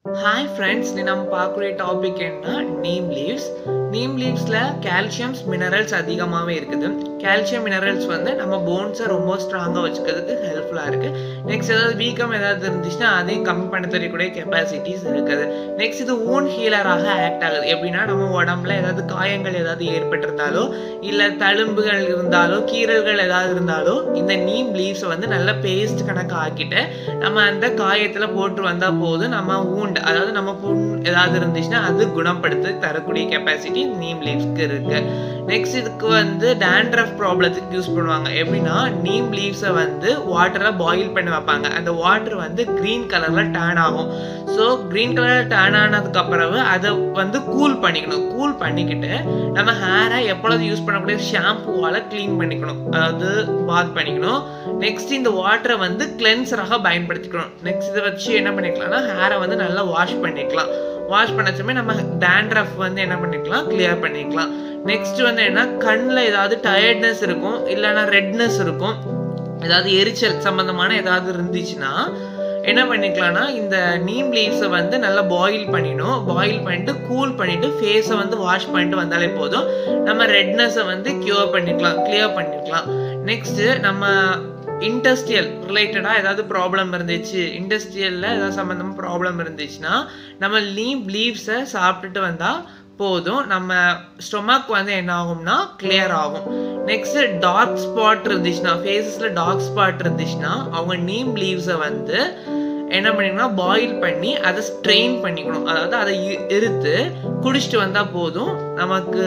Hi friends, நம்ம பார்க்குற topic என்ன நீம் லீவ்ஸ். நீம் லீவ்ஸ்ல கால்சியம்ஸ் மினரல்ஸ் அதிகமாகவே இருக்குது. கால்சியம் மினரல்ஸ் வந்து நம்ம போன்ஸை ரொம்ப ஸ்ட்ராங்காக வச்சுக்கிறதுக்கு ஹெல்ப்ஃபுல்லாக இருக்குது. நெக்ஸ்ட் ஏதாவது வீக்கம் ஏதாவது இருந்துச்சுன்னா அதையும் கம்மி பண்ண தெரியக்கூடிய கெப்பாசிட்டிஸ் இருக்குது. நெக்ஸ்ட் இது ஊன் ஹீலராக ஆக்ட் ஆகுது. எப்படின்னா நம்ம உடம்புல ஏதாவது காயங்கள் ஏதாவது ஏற்பட்டிருந்தாலோ இல்லை தழும்புகள் இருந்தாலோ கீறல்கள் ஏதாவது இருந்தாலோ இந்த நீம் லீவ்ஸை வந்து நல்ல பேஸ்ட் கணக்கு ஆக்கிட்டு நம்ம அந்த காயத்தில் போட்டு வந்தால் போதும் நம்ம அதாவது நம்ம புண் ஏதாவது இருந்துச்சுன்னா அது குணப்படுத்தி தரக்கூடிய கெப்பாசிட்டி நீம் லீவ்ஸ்க்கு இருக்கு. நெக்ஸ்ட் இதுக்கு வந்து டேண்ட்ரஃப் ப்ராப்ளத்துக்கு யூஸ் பண்ணுவாங்க. எப்படின்னா நீம் லீவ்ஸை வந்து வாட்டரில் பாயில் பண்ணி வைப்பாங்க. அந்த வாட்டர் வந்து கிரீன் கலரில் டேன் ஆகும். ஸோ கிரீன் கலரில் டேன் ஆனதுக்கு அப்புறம் அதை வந்து கூல் பண்ணிக்கணும். கூல் பண்ணிக்கிட்டு நம்ம ஹேரை எப்பொழுது யூஸ் பண்ணக்கூடிய ஷாம்புவால் க்ளீன் பண்ணிக்கணும், அதாவது பாத் பண்ணிக்கணும். நெக்ஸ்ட் இந்த வாட்டரை வந்து கிளென்சராக பயன்படுத்திக்கணும். நெக்ஸ்ட் இதை வச்சு என்ன பண்ணிக்கலாம்னா ஹேரை வந்து நல்லா வாஷ் பண்ணிக்கலாம். வாஷ் பண்ணச்சுமே நம்ம டேண்ட்ரஃப் வந்து என்ன பண்ணிக்கலாம், கிளியர் பண்ணிக்கலாம். நெக்ஸ்ட் வந்து என்ன, கண்ணில் ஏதாவது டயர்ட்னஸ் இருக்கும், இல்லைன்னா ரெட்னஸ் இருக்கும், ஏதாவது எரிச்சல் சம்பந்தமான ஏதாவது இருந்துச்சுன்னா என்ன பண்ணிக்கலாம்னா இந்த நீம் லீவ்ஸை வந்து நல்லா பாயில் பண்ணிடணும். பாயில் பண்ணிட்டு கூல் பண்ணிட்டு ஃபேஸை வந்து வாஷ் பண்ணிட்டு வந்தாலே போதும், நம்ம ரெட்னஸை வந்து கிளியர் பண்ணிக்கலாம். நெக்ஸ்ட் நம்ம இண்டஸ்ட்ரியல் ரிலேட்டடாக ஏதாவது ப்ராப்ளம் இருந்துச்சு, இண்டஸ்ட்ரியலில் ஏதாவது சம்மந்தமாக ப்ராப்ளம் இருந்துச்சுன்னா நம்ம நீம் லீவ்ஸை சாப்பிட்டுட்டு வந்தால் போதும், நம்ம ஸ்டொமக் வந்து என்ன ஆகும்னா கிளியர் ஆகும். நெக்ஸ்ட் டார்க் ஸ்பாட் இருந்துச்சுன்னா, ஃபேஸஸில் டார்க் ஸ்பாட் இருந்துச்சுன்னா அவங்க நீம் லீவ்ஸை வந்து என்ன பண்ணிக்கணும்னா பாயில் பண்ணி அதை ஸ்ட்ரெயின் பண்ணிக்கணும். அதாவது அதை எடுத்து குடிச்சிட்டு வந்தால் போதும், நமக்கு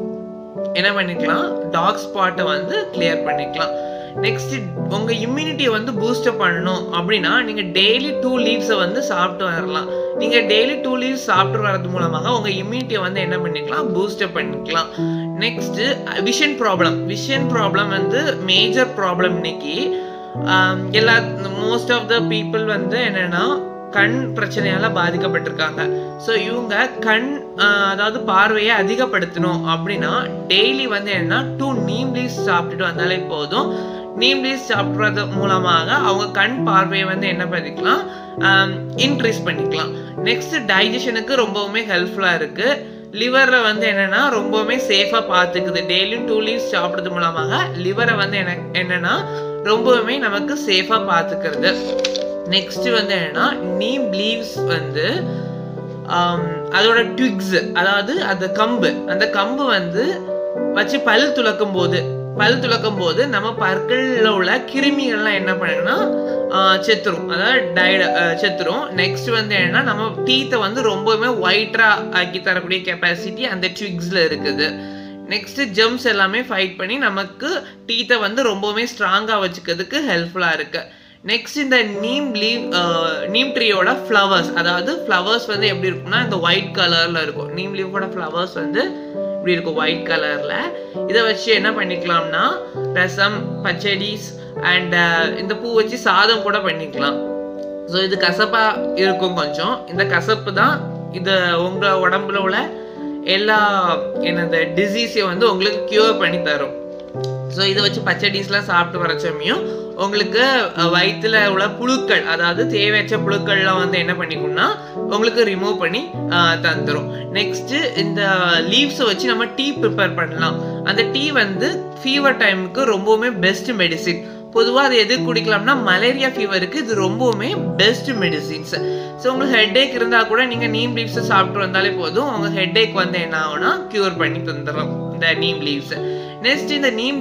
என்ன பண்ணிக்கலாம், டார்க் ஸ்பாட்டை வந்து கிளியர் பண்ணிக்கலாம். நெக்ஸ்ட் உங்கள் இம்யூனிட்டியை வந்து பூஸ்டப் பண்ணணும் அப்படின்னா நீங்கள் டெய்லி 2 லீவ்ஸை வந்து சாப்பிட்டு வரலாம். நீங்கள் டெய்லி 2 லீவ்ஸ் சாப்பிட்டு வர்றது மூலமாக உங்கள் இம்யூனிட்டியை வந்து என்ன பண்ணிக்கலாம், பூஸ்டப் பண்ணிக்கலாம். நெக்ஸ்ட் விஷன் ப்ராப்ளம் வந்து மேஜர் ப்ராப்ளம் இன்னைக்கு. மோஸ்ட் ஆஃப் த பீப்புள் வந்து என்னன்னா கண் பிரச்சனையால பாதிக்கப்பட்டிருக்காங்க. ஸோ இவங்க கண் அதாவது பார்வையை அதிகப்படுத்தணும் அப்படின்னா டெய்லி வந்து என்னன்னா 2 நீம் லீவ்ஸ் சாப்பிட்டுட்டு வந்தாலே போதும். நீம் லீவ்ஸ் சாப்பிட்றது மூலமாக அவங்க கண் பார்வையை வந்து என்ன பண்ணிக்கலாம், இன்க்ரீஸ் பண்ணிக்கலாம். நெக்ஸ்ட் டைஜஷனுக்கு ரொம்பவுமே ஹெல்ப்ஃபுல்லாக இருக்கு. லிவரை வந்து என்னன்னா ரொம்பவுமே சேஃபாக பார்த்துக்குது. டெய்லியும் 2 லீவ்ஸ் சாப்பிட்றது மூலமாக லிவரை வந்து என்னன்னா ரொம்பவுமே நமக்கு சேஃபாக பார்த்துக்கிறது. நெக்ஸ்ட் வந்து என்னன்னா நீம் லீவ்ஸ் வந்து அதோட ட்விக்ஸ், அதாவது அந்த கம்பு வந்து வச்சு பல் துலக்கும் போது நம்ம பற்களில் உள்ள கிருமிகள்லாம் என்ன பண்ணுன்னா செத்துரும், அதாவது செத்துரும். நெக்ஸ்ட் வந்து என்னன்னா நம்ம டீத்தை வந்து ரொம்பவுமே ஒயிட்டா ஆக்கி தரக்கூடிய கெப்பாசிட்டி அந்த ட்விக்ஸ்ல இருக்குது. நெக்ஸ்ட் ஜெர்ம்ஸ் எல்லாமே ஃபைட் பண்ணி நமக்கு டீத்தை வந்து ரொம்பவுமே ஸ்ட்ராங்கா வச்சுக்கிறதுக்கு ஹெல்ப்ஃபுல்லா இருக்கு. நெக்ஸ்ட் இந்த நீம் ட்ரீயோட ஃப்ளவர்ஸ், அதாவது ஃப்ளவர்ஸ் வந்து எப்படி இருக்கும்னா இந்த ஒயிட் கலர்ல இருக்கும். நீம் லீவோட ஃப்ளவர்ஸ் வந்து இப்படி இருக்கும் ஒயிட் கலர்ல. இதை வச்சு என்ன பண்ணிக்கலாம்னா ரசம், பச்சடிஸ் அண்ட் இந்த பூ வச்சு சாதம் கூட பண்ணிக்கலாம். ஸோ இது கசப்பா இருக்கும் கொஞ்சம். இந்த கசப்பு தான் இது உங்க உடம்புல உள்ள எல்லா டிசீஸையும் வந்து உங்களுக்கு கியூர் பண்ணி தரும். ஸோ இதை வச்சு பச்சடிஸ்லாம் சாப்பிட்டு வரச்சமையும் உங்களுக்கு வயிற்றுல உள்ள புழுக்கள், அதாவது தேவையற்ற புழுக்கள்லாம் வந்து என்ன பண்ணிக்கணும்னா உங்களுக்கு ரிமூவ் பண்ணி தந்துடும். நெக்ஸ்ட் இந்த லீவ்ஸை வச்சு நம்ம டீ ப்ரிப்பேர் பண்ணலாம். அந்த டீ வந்து ஃபீவர் டைமுக்கு ரொம்பவுமே பெஸ்ட் மெடிசின். பொதுவாக அது எது குடிக்கலாம்னா மலேரியா ஃபீவருக்கு இது ரொம்பவுமே பெஸ்ட் மெடிசின்ஸ். ஸோ உங்களுக்கு ஹெட்ஏக் இருந்தால் கூட நீங்கள் நீம் லீவ்ஸை சாப்பிட்டு வந்தாலே போதும், உங்கள் ஹெட்ஏக் வந்து என்ன ஆகும்னா க்யூர் பண்ணி தந்துடும் இந்த நீம் லீவ்ஸ். நெக்ஸ்ட் இந்த நீம்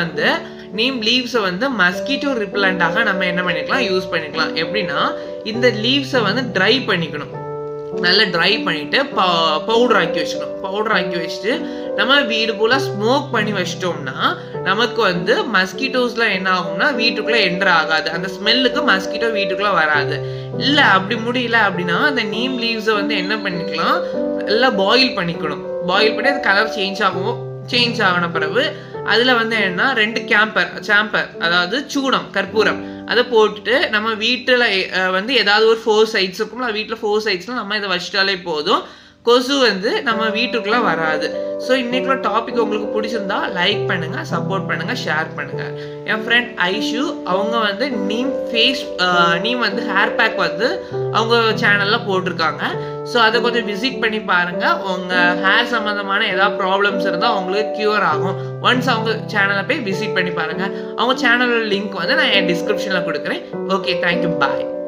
லீவ்ஸை வந்து மஸ்கிட்டோ ரிப்பலண்டாக நம்ம என்ன பண்ணிக்கலாம், யூஸ் பண்ணிக்கலாம். எப்படின்னா இந்த லீவ்ஸை வந்து ட்ரை பண்ணிக்கணும். நல்லா ட்ரை பண்ணிட்டு பவுடர் ஆக்கி வச்சுட்டு நம்ம வீடு போல ஸ்மோக் பண்ணி வச்சிட்டோம்னா நமக்கு வந்து மஸ்கிட்டோஸ்லாம் என்ன ஆகும்னா வீட்டுக்குள்ள என்டர் ஆகாது. அந்த ஸ்மெல்லுக்கு மஸ்கிட்டோ வீட்டுக்குள்ள வராது. இல்லை அப்படி முடியல அப்படின்னா அந்த நீம் லீவ்ஸை வந்து என்ன பண்ணிக்கலாம், நல்லா பாயில் பண்ணிக்கணும். பாயில் பண்ணி அது கலர் சேஞ்ச் ஆகின பிறகு அதில் வந்து என்னன்னா 2 சாம்பர், அதாவது சூடம், கற்பூரம், அதை போட்டுட்டு நம்ம வீட்டில் வந்து ஏதாவது ஒரு 4 சைட்ஸ் இருக்கும்ல, வீட்டில் 4 சைட்ஸ்ல நம்ம இதை வச்சிட்டாலே போதும், கொசு வந்து நம்ம வீட்டுக்குள்ள வராது. ஸோ இன்னைக்குள்ள டாபிக் உங்களுக்கு பிடிச்சிருந்தா லைக் பண்ணுங்க, சப்போர்ட் பண்ணுங்க, ஷேர் பண்ணுங்க. என் ஃப்ரெண்ட் ஐஷு அவங்க வந்து நீம் வந்து ஹேர் பேக் வந்து அவங்க சேனல்ல போட்டிருக்காங்க. ஸோ அதை கொஞ்சம் விசிட் பண்ணி பாருங்க. உங்க ஹேர் சம்பந்தமான ஏதாவது ப்ராப்ளம்ஸ் இருந்தால் உங்களுக்கு கியூர் ஆகும். ஒன்ஸ் அவங்க சேனலை போய் விசிட் பண்ணி பாருங்க. அவங்க சேனலோட லிங்க் வந்து நான் என் டிஸ்கிரிப்ஷன்ல கொடுக்குறேன். ஓகே, தேங்க்யூ, பாய்.